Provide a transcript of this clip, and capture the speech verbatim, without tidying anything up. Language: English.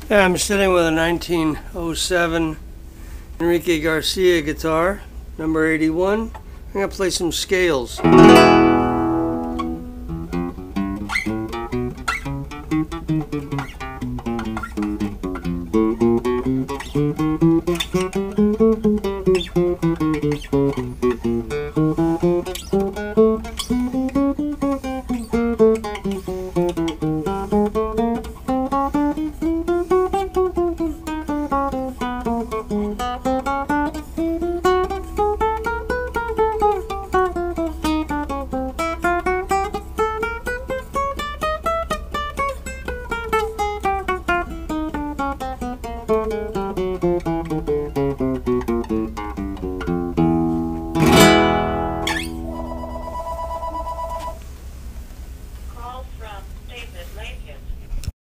Yeah, I'm sitting with a nineteen oh seven Enrique Garcia guitar, number eighty-one. I'm going to play some scales.